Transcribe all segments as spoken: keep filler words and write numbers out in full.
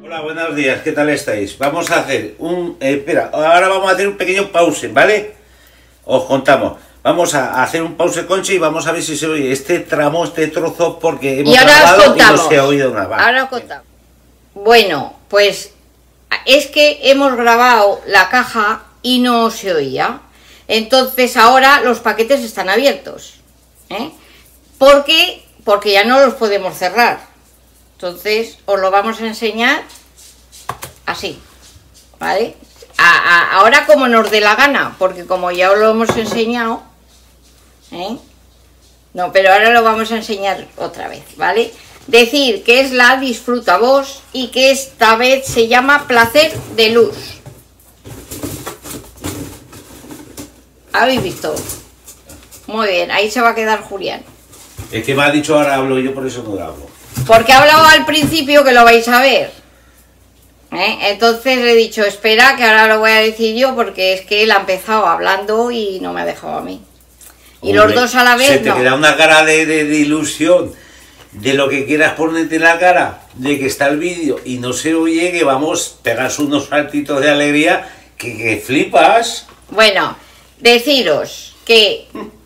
Hola, buenos días, ¿qué tal estáis? Vamos a hacer un... Eh, espera, ahora vamos a hacer un pequeño pause, ¿vale? Os contamos. Vamos a hacer un pause, Conchi, y vamos a ver si se oye este tramo, este trozo, porque hemos y ahora grabado os contamos. y no se ha oído nada. Va. Ahora os contamos. Bueno, pues es que hemos grabado la caja y no se oía. Entonces ahora los paquetes están abiertos. ¿eh? ¿Por qué? Porque ya no los podemos cerrar. Entonces os lo vamos a enseñar así, ¿vale? A, a, ahora como nos dé la gana, porque como ya os lo hemos enseñado, ¿eh? No, pero ahora lo vamos a enseñar otra vez, ¿vale? Decir que es la Disfruta Bosch y que esta vez se llama Placer de Luz. ¿Habéis visto? Muy bien, ahí se va a quedar Julián. Es que me ha dicho ahora hablo yo, por eso no hablo. Porque he hablado al principio que lo vais a ver. ¿eh? Entonces le he dicho, espera, que ahora lo voy a decir yo, porque es que él ha empezado hablando y no me ha dejado a mí. Y Hombre, los dos a la vez, se te no. queda una cara de, de, de ilusión, de lo que quieras ponerte en la cara, de que está el vídeo y no se oye, que vamos, pegas unos saltitos de alegría, que, que flipas. Bueno, deciros que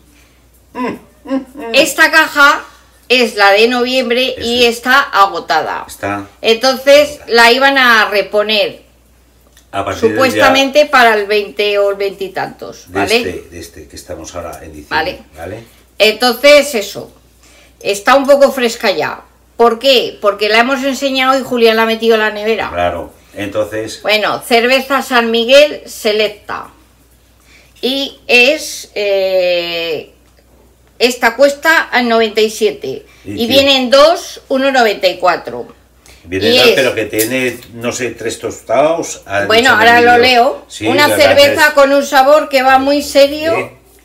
esta caja es la de noviembre Eso. y está agotada. Está. Entonces la iban a reponer supuestamente ya... para el veinte o el veinte y tantos, ¿vale? De este, de este que estamos ahora en diciembre, ¿Vale? ¿vale? Entonces eso, está un poco fresca ya. ¿Por qué? Porque la hemos enseñado y Julián la ha metido en la nevera. Claro, entonces... Bueno, cerveza San Miguel Selecta. Y es... Eh, esta cuesta a noventa y siete. Y, y vienen dos, uno noventa y cuatro. Viene dos, es, pero que tiene, no sé, tres tostados. Bueno, ahora lo leo. Sí, una cerveza es... con un sabor que va muy serio.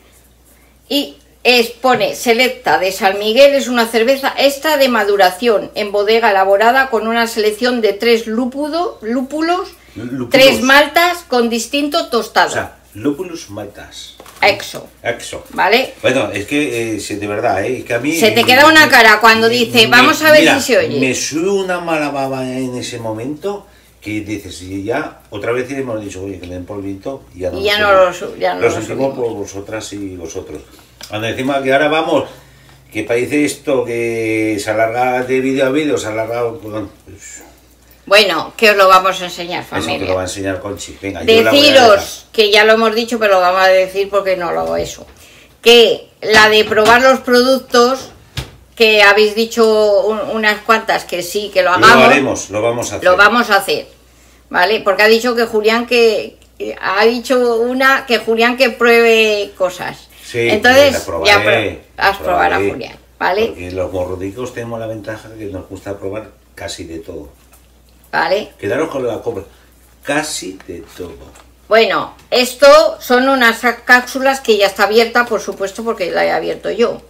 ¿Sí? Y es, pone Selecta de San Miguel, es una cerveza esta de maduración en bodega elaborada con una selección de tres lúpulo, lúpulos, lúpulos, tres maltas con distinto tostado. O sea, lúpulos maltas. Exo. Exo. ¿Vale? Bueno, es que, eh, de verdad, ¿eh? Es que a mí... Se te queda una cara cuando dice, me, vamos a ver mira, si se oye. Me sube una mala baba en ese momento que dices, y ya, otra vez hemos dicho, oye, que me den polvito y ya no, y ya no lo, ya no lo, lo sentimos por vosotras y vosotros. Cuando decimos que ahora vamos, que parece esto, que se alarga de vídeo a vídeo, se alarga... Bueno, pues, Bueno, que os lo vamos a enseñar, familia. Eso te lo va a enseñar Conchi. Venga, deciros, que ya lo hemos dicho, pero lo vamos a decir porque no lo hago eso. Que la de probar los productos, que habéis dicho un, unas cuantas que sí, que lo hagamos. Lo haremos, lo vamos a hacer. Lo vamos a hacer, ¿vale? Porque ha dicho que Julián que... Ha dicho una que Julián que pruebe cosas. Sí, entonces probaré, ya pro, has probar a Julián, ¿vale? Porque los morrodicos tenemos la ventaja que nos gusta probar casi de todo. ¿Vale? Quedaros con la compra. Casi de todo. Bueno, esto son unas cápsulas que ya está abierta, por supuesto, porque la he abierto yo.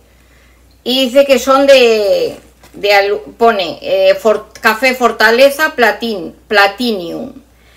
Y dice que son de... de pone eh, for, Café Fortaleza Platin, Platinum,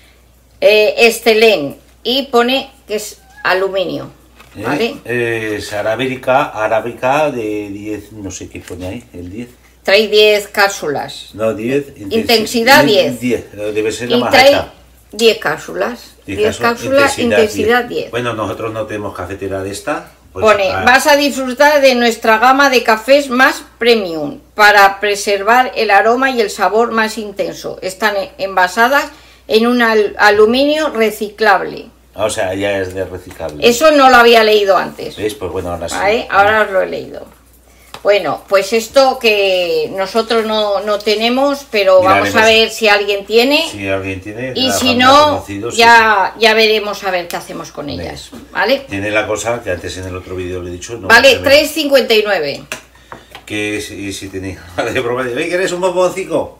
eh, Estelén, y pone que es aluminio. ¿Vale? Eh, es arábica, arábica de diez, no sé qué pone ahí, el diez. Trae diez cápsulas. No, diez. Intensidad diez. diez. Debe ser la y más trae alta. diez cápsulas. diez cápsulas, intensidad diez. Bueno, nosotros no tenemos cafetera de esta. Pues, Pone, ah, vas a disfrutar de nuestra gama de cafés más premium para preservar el aroma y el sabor más intenso. Están envasadas en un al aluminio reciclable. O sea, ya es de reciclable. Eso no lo había leído antes. ¿Ves? Pues bueno, ahora sí. ¿Vale? Ahora os lo he leído. Bueno, pues esto que nosotros no, no tenemos, pero Miraremos. vamos a ver si alguien tiene. Si alguien tiene. Y si no, ya, sí. ya veremos a ver qué hacemos con ¿Ves? ellas. ¿Vale? Tiene la cosa que antes en el otro vídeo le he dicho. No vale, tres cincuenta y nueve. Que si, si tenía. Vale, probar. ¿Quieres un bomboncico?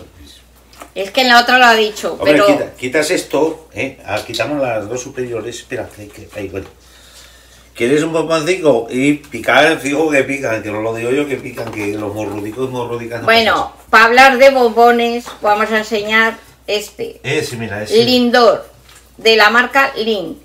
Es que en la otra lo ha dicho. Hombre, pero quita, quitas esto, ¿eh? Ah, quitamos las dos superiores. Espera, que, que, ahí, bueno. ¿Quieres un bomboncico? Y picar, fijo que pican, que no lo digo yo, que pican, que los morrudicos, morrudicas no Bueno, pasan. Para hablar de bombones, vamos a enseñar este. Ese, mira, ese. Lindor, de la marca Lind.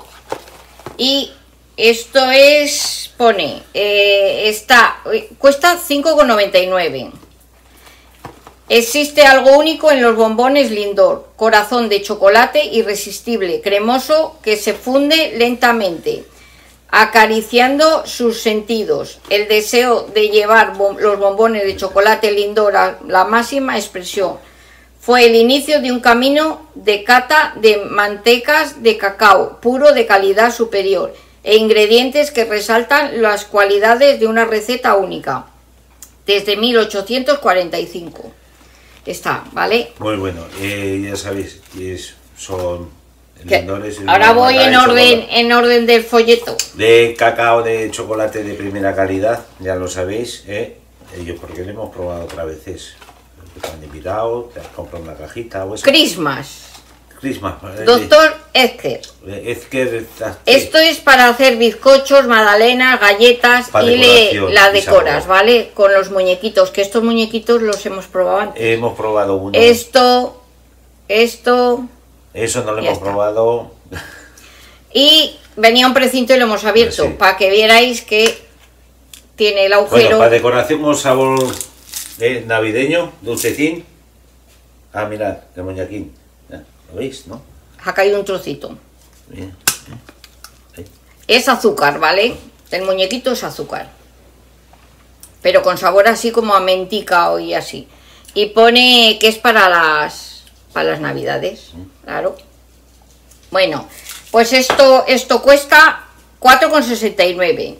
Y esto es, pone, eh, está, cuesta cinco con noventa y nueve. Existe algo único en los bombones Lindor, corazón de chocolate irresistible, cremoso, que se funde lentamente, acariciando sus sentidos. El deseo de llevar bom- los bombones de chocolate Lindor a la máxima expresión fue el inicio de un camino de cata de mantecas de cacao puro de calidad superior e ingredientes que resaltan las cualidades de una receta única, desde mil ochocientos cuarenta y cinco. Está, ¿vale? Muy bueno, eh, ya sabéis, es, son Que lindores. ahora voy en de orden, chocolate- en orden del folleto. De cacao de chocolate de primera calidad, ya lo sabéis, ¿eh? Ellos porque lo hemos probado otras veces. Te han invitado, te has comprado una cajita o eso. Christmas, Christmas. eh, doctor Ezker. eh, Es que Esto es para hacer bizcochos, magdalenas, galletas Pa' y le, decoración, la y decoras, sabor. ¿vale? Con los muñequitos, que estos muñequitos los hemos probado antes. hemos probado uno. Esto, esto, Eso no lo Ya hemos está. probado. y venía un precinto y lo hemos abierto, Pues sí. para que vierais que tiene el Bueno, agujero. para decoración con sabor eh, navideño, dulcecín. Ah, mirad, el muñequín. Ya, ¿lo veis, no? Acá hay un trocito. Bien. Es azúcar, ¿vale? El muñequito es azúcar. Pero con sabor así como a mentica y así. Y pone que es para las para las navidades, claro. Bueno, pues esto esto cuesta cuatro con sesenta y nueve.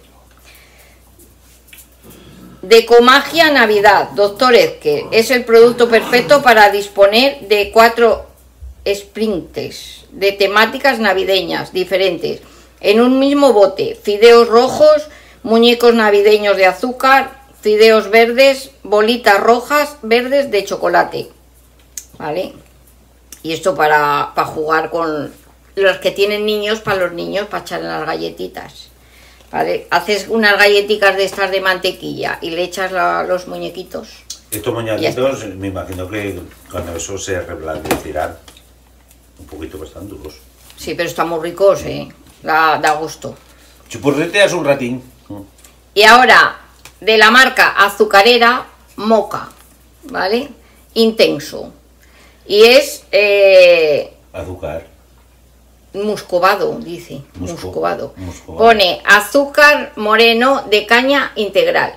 Decomagia Navidad, doctor Ezker, es el producto perfecto para disponer de cuatro sprints de temáticas navideñas diferentes en un mismo bote: fideos rojos, muñecos navideños de azúcar, fideos verdes, bolitas rojas, verdes de chocolate, ¿vale? Y esto para, para jugar con los que tienen niños, para los niños, para echar en las galletitas, ¿vale? Haces unas galletitas de estas de mantequilla y le echas la- los muñequitos. Estos muñequitos, me imagino que cuando eso se reblandecerán un poquito, que están duros. Sí, pero están muy ricos, ¿eh? Da, da gusto. Chupurreteas un ratín. Y ahora, de la marca azucarera, Moca, ¿vale? Intenso. Y es eh, Azúcar. muscovado, dice. Musco- muscovado. muscovado. Pone azúcar moreno de caña integral.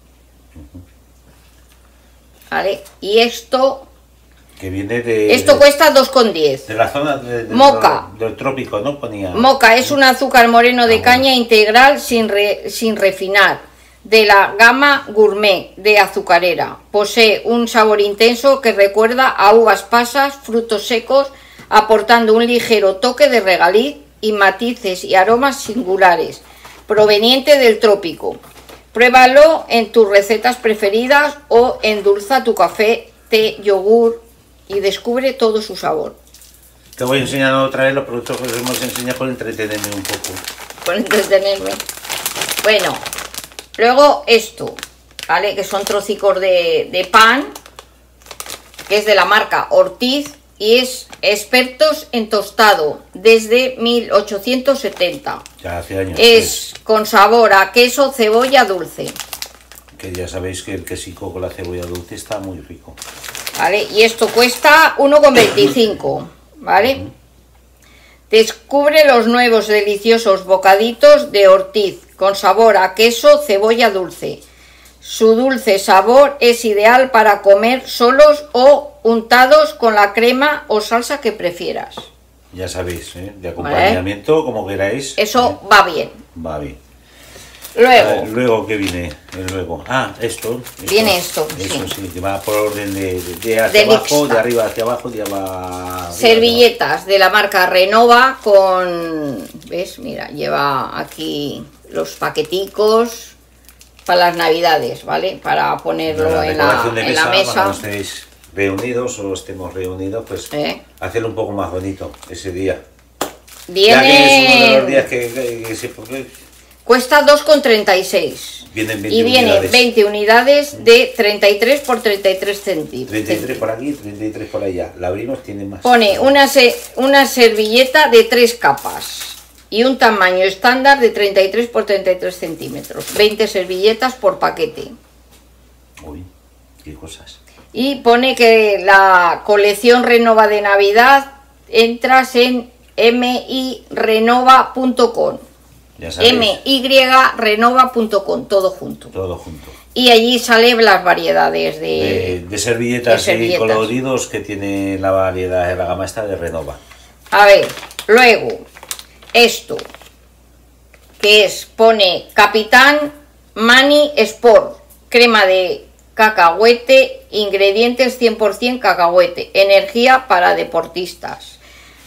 ¿Vale? Y esto, Que viene de. esto de, cuesta dos con diez. de la zona de- de- Moca. del trópico, ¿no? Ponía. Moca es un azúcar moreno de Ah, caña integral sin, re- sin refinar, de la gama gourmet de azucarera. Posee un sabor intenso que recuerda a uvas pasas, frutos secos, aportando un ligero toque de regaliz y matices y aromas singulares, proveniente del trópico. Pruébalo en tus recetas preferidas o endulza tu café, té, yogur y descubre todo su sabor. Te voy enseñando otra vez los productos que os hemos enseñado por entretenerme un poco. Por entretenerme. Bueno, luego esto, ¿vale? Que son trocicos de, de pan, que es de la marca Ortiz y es expertos en tostado desde mil ochocientos setenta. Ya hace años. Es con sabor a queso, cebolla, dulce, pues, que ya sabéis que el quesico con la cebolla dulce está muy rico. ¿vale? Y esto cuesta uno con veinticinco, ¿vale? Descubre los nuevos deliciosos bocaditos de Ortiz con sabor a queso, cebolla dulce. Su dulce sabor es ideal para comer solos o untados con la crema o salsa que prefieras. Ya sabéis, ¿eh? De acompañamiento, como queráis. Eso va bien. Va bien. Luego, Ah, luego, ¿qué viene? El luego. Ah, esto. esto. Viene esto, Eso sí. sí, que va por orden de, de, de hacia De abajo, lista. de arriba hacia abajo, de abajo. servilletas de la marca Renova con... ¿Ves? Mira, lleva aquí los paqueticos para las navidades, ¿vale? Para ponerlo La en, la, decoración de en la mesa, cuando mesa. estéis reunidos o estemos reunidos, pues ¿Eh? hacerlo un poco más bonito ese día. Ya que es uno de los días Viene... que, que- que se porque Cuesta dos con treinta y seis. vienen veinte Y viene unidades. veinte unidades de treinta y tres por treinta y tres centímetros. treinta y tres por aquí, treinta y tres por allá. La abrimos, tiene más. Pone una, se- una servilleta de tres capas y un tamaño estándar de treinta y tres por treinta y tres centímetros. veinte servilletas por paquete. Uy, qué cosas. Y pone que la colección Renova de Navidad entras en m y renova punto com. Ya sabéis. m y renova punto com, todo junto. Todo junto. Y allí salen las variedades de, De, de servilletas, de servilletas y coloridos que tiene la variedad de la gama esta de Renova. A ver, luego, esto, que es, pone Capitán Mani Sport, crema de cacahuete, ingredientes cien por cien cacahuete, energía para deportistas.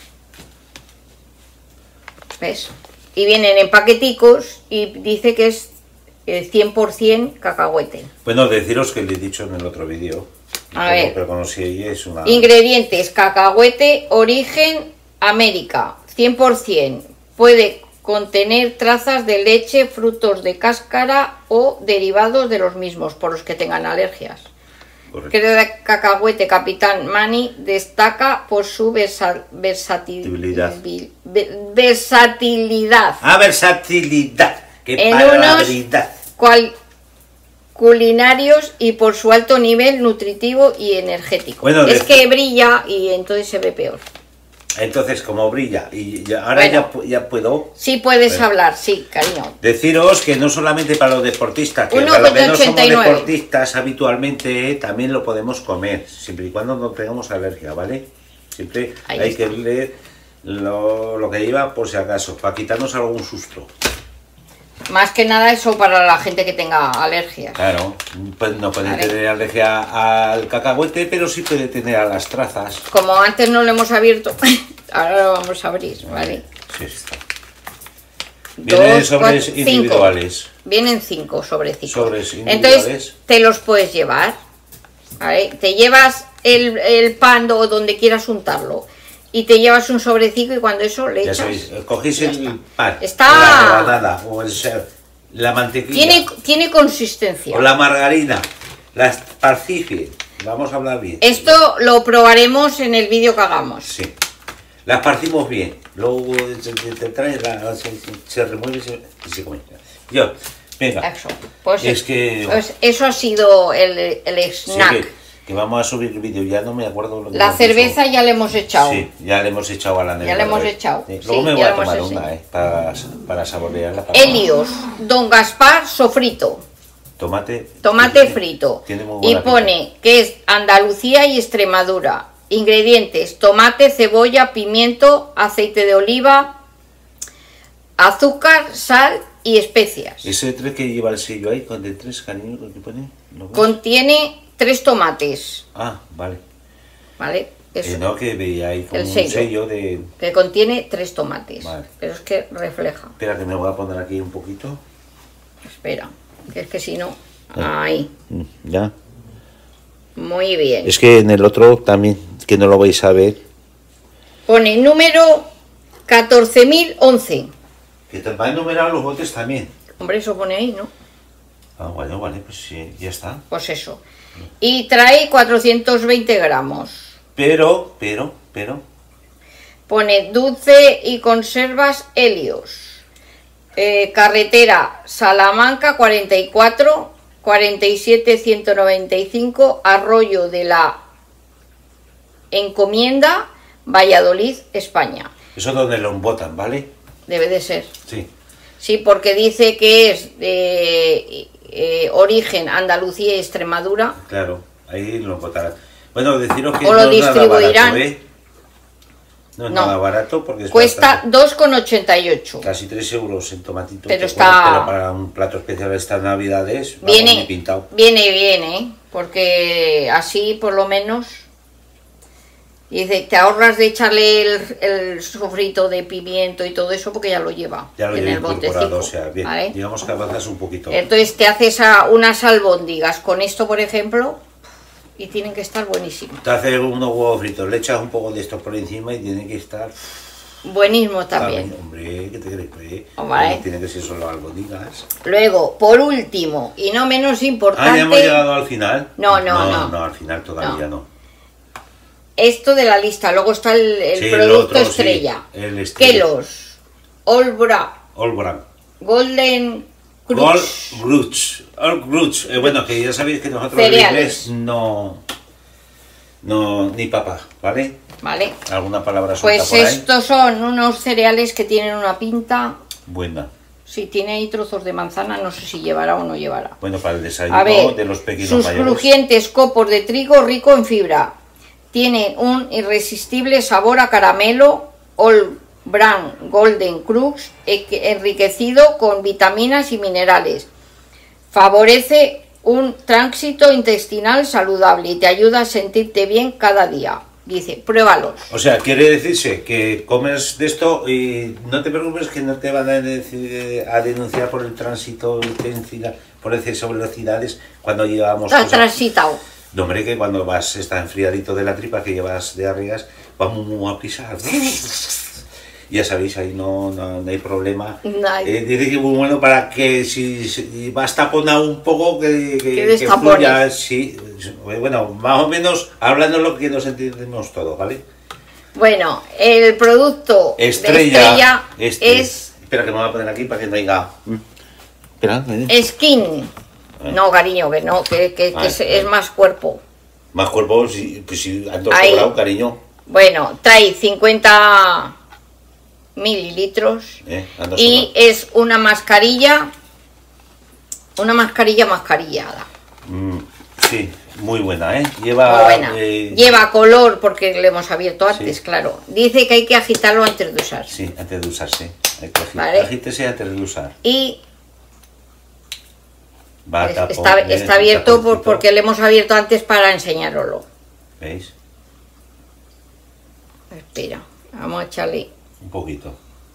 ¿Ves? Y vienen en paqueticos y dice que es cien por cien cacahuete. Bueno, deciros que le he dicho en el otro vídeo. A ver. Pero conocí y es una... Ingredientes, cacahuete, origen, América, cien por cien. Puede contener trazas de leche, frutos de cáscara o derivados de los mismos, por los que tengan alergias. Correcto. Crema de cacahuete Capitán Mani destaca por su versa, versatilidad. versatilidad. Ah, versatilidad. ¡Qué En palabridad! Cual, culinarios y por su alto nivel nutritivo y energético. Bueno, es de- que brilla y entonces se ve peor. Entonces, como brilla, y ya- ahora Bueno. ya, pu- ya puedo Sí puedes Bueno. hablar, sí, cariño. deciros que no solamente para los deportistas, que uno para los con que no somos ochenta y nueve. deportistas habitualmente, también lo podemos comer, siempre y cuando no tengamos alergia, ¿vale? Siempre Ahí hay está. que leer lo, lo que lleva por si acaso, para quitarnos algún susto. Más que nada eso para la gente que tenga alergias. Claro, pues no puede Vale. tener alergia al cacahuete, pero sí puede tener a las trazas. Como antes no lo hemos abierto, ahora lo vamos a abrir, ¿vale? Sí, está. Vienen Dos, sobres cuatro, individuales. cinco. Vienen cinco sobrecitos. Sobres individuales. Entonces te los puedes llevar, ¿vale? Te llevas el, el pan o donde quieras untarlo y te llevas un sobrecito y cuando eso le Ya echas... sabéis, cogéis ya el está. pan, Está- la rebanada, o el ser, la mantequilla, Tiene, tiene consistencia. o la margarina, la esparcís. Vamos a hablar bien. Esto lo probaremos en el vídeo que hagamos. Sí. La esparcimos bien. Luego se, se, se trae, la, se, se remueve y se, y se come. Yo, venga. Eso, pues, Es que- pues eso ha sido el, el Sí, snack. que, que vamos a subir el vídeo, ya no me acuerdo lo que La hemos cerveza dicho. ya le hemos echado. Sí, ya le hemos echado a la nevera. le hemos otra vez. echado, Sí, sí, Luego me voy ya a le hemos tomar enseñado. una, eh, para, para saborearla. para- Helios, Don Gaspar sofrito. Tomate. Tomate tiene- frito. tiene muy Y buena pone que es Andalucía y Extremadura. Ingredientes: tomate, cebolla, pimiento, aceite de oliva, azúcar, sal y especias. pinta. Ese tres que lleva el sello ahí, con de tres, cariño, ¿lo que pone? ¿Lo ves? Contiene tres tomates, Ah, vale. ¿vale? Eso, Que no, que veía ahí con El un sello. sello de... que contiene tres tomates. Vale. Pero es que refleja. Espera, que me voy a poner aquí un poquito. Espera, que es que si no... Ahí. Ya. Muy bien. Es que en el otro también, que no lo vais a ver. Pone número catorce mil once. Que te van a numerar los botes también. Hombre, eso pone ahí, ¿no? Ah, bueno, vale, pues sí, ya está. Pues eso. Y trae cuatrocientos veinte gramos. Pero, pero, pero... Pone dulce y conservas Helios. Eh, carretera Salamanca cuarenta y cuatro, cuarenta y siete ciento noventa y cinco, Arroyo de la Encomienda, Valladolid, España. Eso es donde lo embotan, ¿vale? Debe de ser. Sí. Sí, porque dice que es de eh, origen Andalucía y Extremadura. Claro, ahí lo embotarán. Bueno, deciros que O lo no es nada distribuirán. barato, ¿eh? No es No. nada barato porque es Cuesta bastante- dos con ochenta y ocho. casi tres euros en tomatito. Pero que está- bueno, pero para un plato especial de estas navidades, vamos, Viene, ni pintado. viene bien, ¿eh? Porque así por lo menos... Dice, te ahorras de echarle el, el sofrito de pimiento y todo eso porque ya lo lleva Ya lo en llevo el incorporado, botecito. o sea, bien. ¿vale? Digamos que avanzas un poquito. Entonces te haces a unas albóndigas con esto, por ejemplo, y tienen que estar buenísimos. Te haces unos huevos fritos, le echas un poco de esto por encima y tiene que estar... Buenísimo también. Hombre, ¿qué te crees? Pues, Hombre. no tiene que ser solo albóndigas. Luego, por último, y no menos importante... Ah, ya hemos llegado al final. No, no, no. No, al final todavía no. Esto de la lista, luego está el, el Sí, el producto otro, sí, estrella. el estrella. Kellogg's, All Bra, All Brand. Golden All Groots. All Groots. Eh, bueno, que ya sabéis que nosotros en inglés no... No, ni papá, ¿vale? Vale. ¿Alguna palabra suelta Pues por ahí? estos son unos cereales que tienen una pinta... Buena. Si tiene ahí trozos de manzana, no sé si llevará o no llevará. Bueno, para el desayuno A ver, de los pequeños sus mayores. crujientes copos de trigo rico en fibra. Tienen un irresistible sabor a caramelo, All Bran Golden Crux, enriquecido con vitaminas y minerales. Favorece un tránsito intestinal saludable y te ayuda a sentirte bien cada día. Dice, pruébalos. O sea, quiere decirse que comes de esto y no te preocupes que no te van a, decir, a denunciar por el tránsito intestinal, por exceso de velocidades cuando llevamos... Está transitado. No, hombre, que cuando vas, está enfriadito de la tripa que llevas de arrigas, vamos muy a pisar. Ya sabéis, ahí no, no, no hay problema. No hay. Eh, dice que es muy bueno para que si, si vas taponado un poco, que, que, Que que fluya, sí. Bueno, más o menos hablando lo que nos entendemos todos, ¿vale? Bueno, el producto Estrella, de Estrella este. es Espera que me voy a poner aquí para que no haya... Espera, ¿eh? Skin. No, cariño, que no, que, que, que Ay, es, ay. es más cuerpo. Más cuerpo, si, pues si ando Ahí. sobrado, cariño. Bueno, trae cincuenta mililitros Eh, ando y sobrado. es una mascarilla, una mascarilla mascarillada. Mm, sí, muy buena, ¿eh? Lleva... Muy buena. eh, Lleva color porque le hemos abierto antes, Sí. claro. Dice que hay que agitarlo antes de usar. Sí, antes de usarse. Hay que agi- Vale. agítese antes de usar. Y Va a es- tapón, está, ¿eh? está abierto por- Taponcito. porque le hemos abierto antes para enseñároslo. ¿Veis? Espera, vamos a echarle. Un poquito.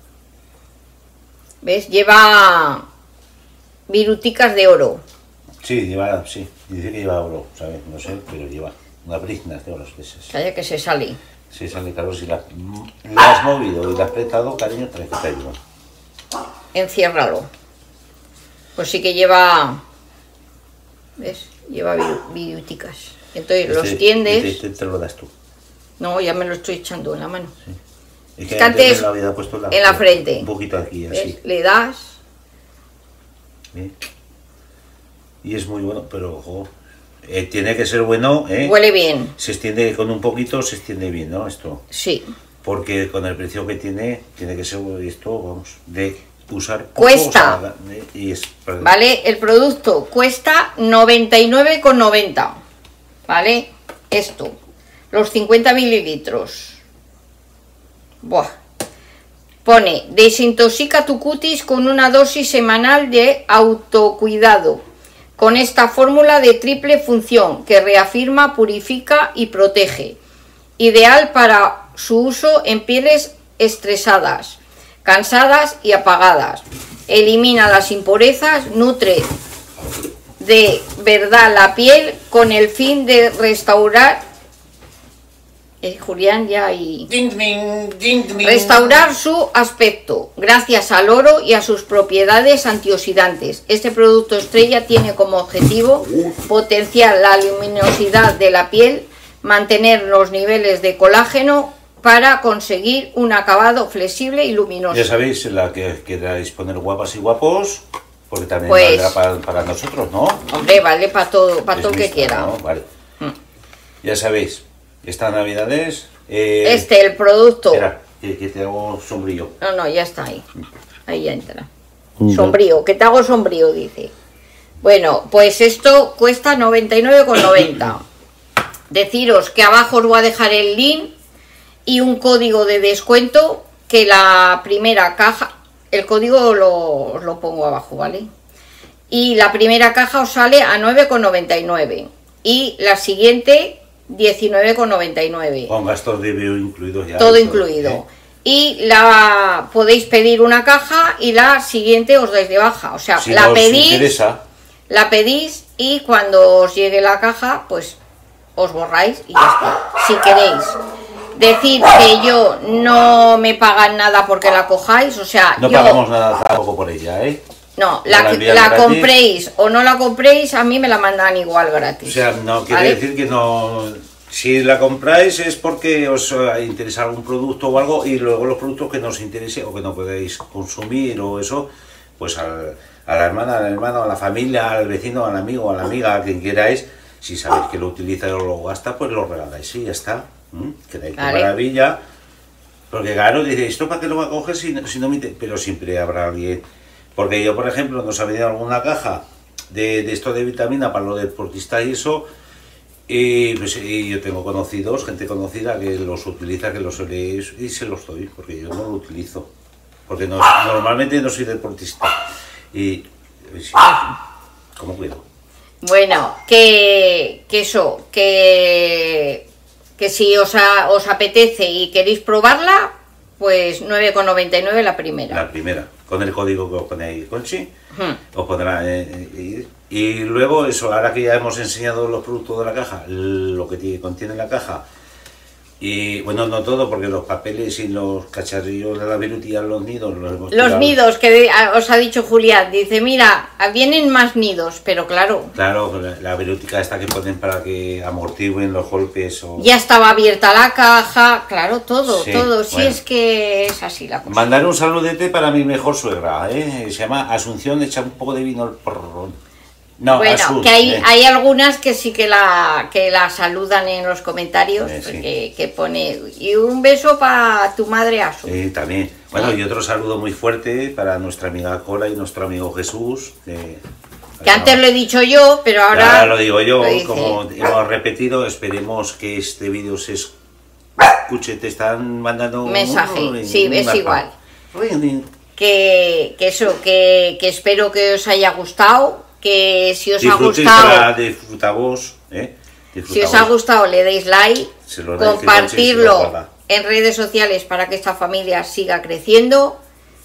¿Ves? Lleva viruticas de oro. Sí, lleva, sí. Dice que lleva oro, ¿sabes? No sé, pero lleva unas briznas de oro de esas. Calla que se sale. Sí, sale claro, si la, la has movido y la has apretado, cariño, trae que te ayuda. Enciérralo. Pues sí que lleva. ¿Ves? Lleva viru- viruticas. Entonces los Este- tiendes. Este, este te lo das tú. No, ya me lo estoy echando en la mano. Es que antes me lo había puesto en la frente. Un poquito aquí, ¿Ves? así. Le das. ¿eh? Y es muy bueno, pero ojo, eh, tiene que ser bueno, ¿eh? Huele bien. Se extiende con un poquito, se extiende bien, ¿no? Esto. Sí. Porque con el precio que tiene, tiene que ser esto, vamos, de usar poco, Cuesta. o sea, eh, y es, ¿Vale? El producto cuesta noventa y nueve con noventa. ¿Vale? Esto. Los cincuenta mililitros. Buah. Pone, desintoxica tu cutis con una dosis semanal de autocuidado. Con esta fórmula de triple función que reafirma, purifica y protege. Ideal para su uso en pieles estresadas, cansadas y apagadas. Elimina las impurezas, nutre de verdad la piel con el fin de restaurar. Eh, Julián ya y restaurar su aspecto gracias al oro y a sus propiedades antioxidantes. Este producto estrella tiene como objetivo potenciar la luminosidad de la piel, mantener los niveles de colágeno para conseguir un acabado flexible y luminoso. Ya sabéis, la que queráis poner guapas y guapos, porque también Pues- valdrá para, para nosotros, ¿no? Hombre, vale para todo, para Es todo el que listo, quiera. ¿no? Vale. Mm. Ya sabéis, estas navidades... eh, Este, el producto. Espera, que, que te hago sombrillo. No, no, ya está ahí. Ahí ya entra. Sombrío, que te hago sombrío, dice. Bueno, pues esto cuesta noventa y nueve con noventa. Deciros que abajo os voy a dejar el link y un código de descuento, que la primera caja, el código lo, os lo pongo abajo, ¿vale? Y la primera caja os sale a nueve con noventa y nueve y la siguiente diecinueve con noventa y nueve. Con gastos de envío incluidos ya. Todo y incluido. ¿eh? Y la podéis pedir una caja y la siguiente os dais de baja. O sea, Si la nos pedís, interesa, la pedís y cuando os llegue la caja, pues os borráis y ya está. Si queréis decir que yo no me pagan nada porque la cojáis, o sea, no yo pagamos nada tampoco por ella, ¿eh? no, no la, la que- envían la gratis. compréis o no la compréis, a mí me la mandan igual gratis. O sea, no quiere ¿vale? decir que no... Si la compráis es porque os eh, interesa algún producto o algo, y luego los productos que nos interese o que no podéis consumir o eso, pues al, a la hermana, al hermano, a la familia, al vecino, al amigo, a la amiga, a quien queráis, si sabéis que lo utiliza o lo gasta, pues lo regaláis y ya está. ¿Mm? Quedáis Vale. de maravilla. Porque claro, dice, ¿esto para qué lo va a coger si, no- si no me inter-?" Pero siempre habrá alguien. Porque yo, por ejemplo, nos ha venido alguna caja de, de esto de vitamina para los deportistas y eso. Y, pues, y yo tengo conocidos, gente conocida que los utiliza, que los suele y se los doy, porque yo no lo utilizo. Porque no, normalmente no soy deportista. Y, pues, ¿cómo cuido? Bueno, que, que eso, que, que si os, a- os apetece y queréis probarla, pues nueve con noventa y nueve la primera. La primera, con el código que os pone ahí, Conchi, Hmm. os pondrá. eh, eh, y, y luego, eso, ahora que ya hemos enseñado los productos de la caja, lo que tiene- contiene la caja. Y bueno, no todo, porque los papeles y los cacharrillos de la virutía, los nidos, los hemos Los tirado. nidos que de- a- os ha dicho Julián, dice, mira, vienen más nidos, pero claro, Claro, la, la virutica esta que ponen para que amortiguen los golpes. O... ya estaba abierta la caja, claro, todo, Sí, todo, si bueno. es que es así la cosa. Mandar un saludete para mi mejor suegra, ¿eh? Se llama Asunción, echa un poco de vino al porrón. No, Bueno, Asun, que hay, ¿eh? hay algunas que sí que la, que la saludan en los comentarios, Eh, sí. que, que pone, y un beso para tu madre Asu. Sí, también. Bueno, y otro saludo muy fuerte para nuestra amiga Cora y nuestro amigo Jesús. Que, Que antes lo he dicho yo, pero ahora... Ahora lo digo yo, lo dice. como hemos repetido, esperemos que este vídeo se escuche. Te están mandando Un mensaje, un- sí, un es mapa. igual. Que, que eso, que, que espero que os haya gustado, que si os ha Disfrutéis, gustado... para disfrutar vos, ¿eh? Si Disfruta os ha vos. gustado, le deis like, Se lo dais, que Conchi se lo compartirlo guarda. en redes sociales para que esta familia siga creciendo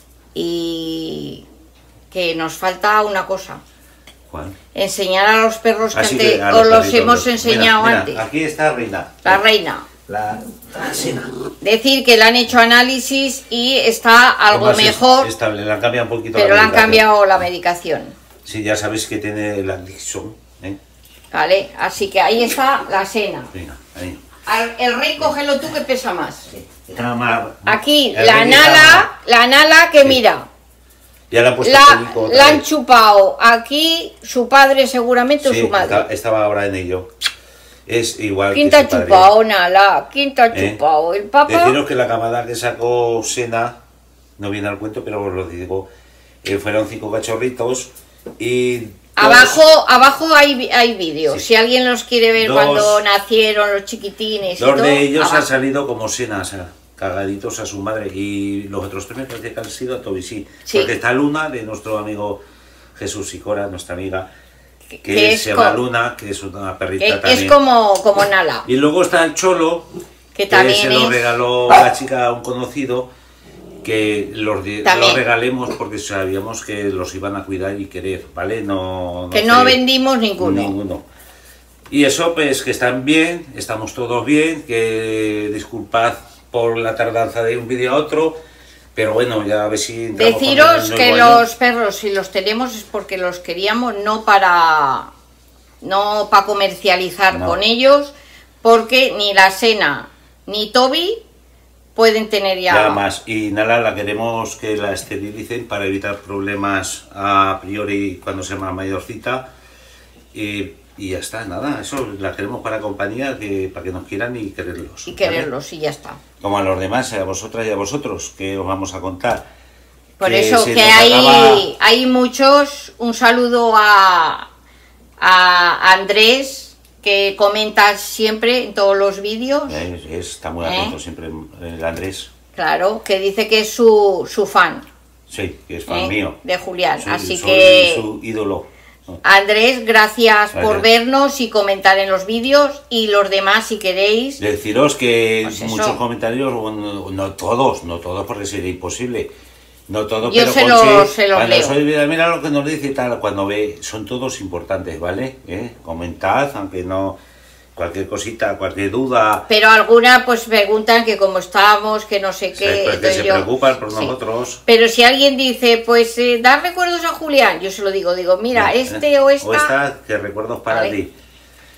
y que nos falta una cosa, ¿Cuál? enseñar a los perros que Así antes que a os los perritos, hemos enseñado Mira, mira, antes. Aquí está Reina. La reina. La, la Sena. Decir que le han hecho análisis y está algo Además, es mejor, estable, le han cambiado un poquito pero la le han medicación. cambiado la medicación. Sí, ya sabéis que tiene la Dixon, ¿eh? ¿Vale? Así que ahí está la cena. Venga, ahí. Al- El rey, cógelo tú que pesa más. Está más- Aquí, el la rey está nala, la nala que Sí. mira, más- Ya le han puesto la, pelico otra la han vez. chupado aquí su padre seguramente o Sí, su madre. está- estaba ahora en ello. Es igual ¿Quién que te ha su padre. chupado, nala? ¿Quién te ha ¿Eh? chupado? ¿El papá? Deciros que la camada que sacó Sena, no viene al cuento, pero os lo digo, eh, fueron cinco cachorritos y... dos- Abajo, abajo hay, vi- hay vídeos. Sí. Si alguien los quiere ver Dos- cuando nacieron los chiquitines y Dos todo, de ellos han abajo. salido como Sena, o sea, cagaditos a su madre, y los otros tres me parece que han sido a Tobisí. Sí. Porque está Luna, de nuestro amigo Jesús y Cora, nuestra amiga, que, que es se llama co- Luna, que es una perrita Que también. es como, como nala. Y luego está el Cholo, Que también se lo es- regaló la chica a un conocido, que los, di- También. los regalemos porque sabíamos que los iban a cuidar y querer, ¿vale? No, Que sé, no vendimos ninguno. ninguno. Y eso, pues, que están bien, estamos todos bien, que disculpad por la tardanza de un vídeo a otro, pero bueno, ya a ver si... entramos con Deciros el que nuevo año. los perros, si los tenemos, es porque los queríamos, no para no para comercializar No. con ellos, porque ni la Sena ni Toby pueden tener ya. Ya más, y Nala la queremos que la esterilicen para evitar problemas a priori cuando sea más mayorcita. Y, y ya está, nada, eso la queremos para compañía, que, para que nos quieran y quererlos. Y ¿vale? quererlos, y ya está. Como a los demás, a vosotras y a vosotros, que os vamos a contar. Por Que eso se que nos hay, acaba- hay muchos. Un saludo a, a Andrés, que comenta siempre en todos los vídeos. Eh, es- está muy ¿Eh? atento siempre el Andrés. Claro, que dice que es su, su fan. Sí, que es fan ¿eh? mío. De Julián. Soy- Así soy que, su ídolo. Andrés, gracias Vale. por vernos y comentar en los vídeos. Y los demás, si queréis. Deciros que Pues eso. muchos comentarios, bueno, no todos, no todos porque sería imposible. No todos, Yo pero se Conchi, los- se los cuando leo. soy- mira, mira lo que nos dice y tal, cuando ve, son todos importantes, ¿vale? ¿Eh? Comentad, aunque no, cualquier cosita, cualquier duda, Pero alguna pues preguntan que cómo estamos, que no sé qué. se, pues, que entonces se yo- preocupan por sí. nosotros. Pero si alguien dice, pues eh, da recuerdos a Julián, yo se lo digo, digo, mira, ¿eh? este o esta. O esta, que recuerdos para Vale. ti.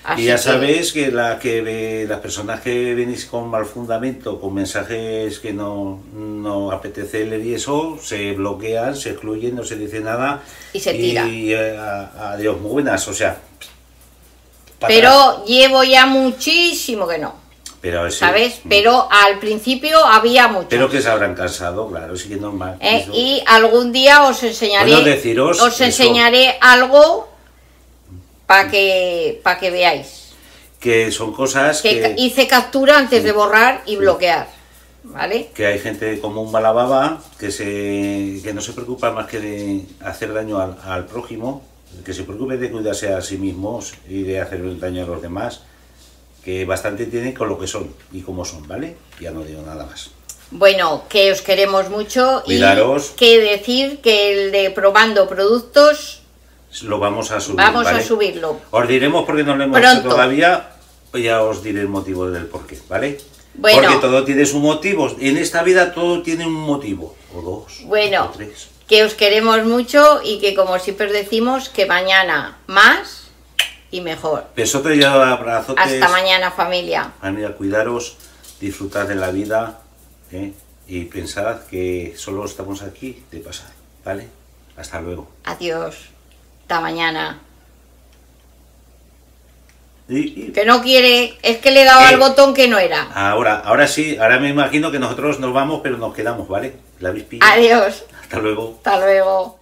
Así y ya que- sabéis que, la que ve- las personas que venís con mal fundamento, con mensajes que no, no apetece leer y eso, se bloquean, se excluyen, no se dice nada. Y se tira. Y eh, a- adiós, muy buenas, o sea. para atrás. Pero llevo ya muchísimo que no, Pero sí, ¿sabes? mm. Pero al principio había mucho. Pero que se habrán cansado, claro, sí que es normal. ¿eh? Eso. Y algún día os enseñaré, Bueno, deciros os eso. enseñaré algo para que, para que veáis. Que son cosas Que que, ca- hice captura antes de borrar y bloquear, ¿vale? que hay gente como un malababa que, se, que no se preocupa más que de hacer daño al, al prójimo, que se preocupe de cuidarse a sí mismos y de hacer daño a los demás, que bastante tienen con lo que son y cómo son, ¿vale? Ya no digo nada más. Bueno, que os queremos mucho Cuidaros. y que decir que el de probando productos Lo vamos a subir, vamos ¿vale? a subirlo. Os diremos porque no lo hemos Pronto. hecho todavía, pues ya os diré el motivo del porqué, ¿vale? Bueno. Porque todo tiene su motivo, en esta vida todo tiene un motivo, o dos, Bueno. o tres. Que os queremos mucho y que como siempre decimos, que mañana más y mejor. Besotes y abrazotes. Hasta mañana, familia. Familia, cuidaros, disfrutad de la vida, ¿eh? Y pensad que solo estamos aquí de pasar, ¿vale? Hasta luego. Adiós. Hasta mañana. Y, y Que no quiere, es que le he dado Eh. al botón que no era. ahora, ahora sí, ahora me imagino que nosotros nos vamos, pero nos quedamos, ¿vale? ¿La habéis pillado? Adiós. Hasta luego. Hasta luego.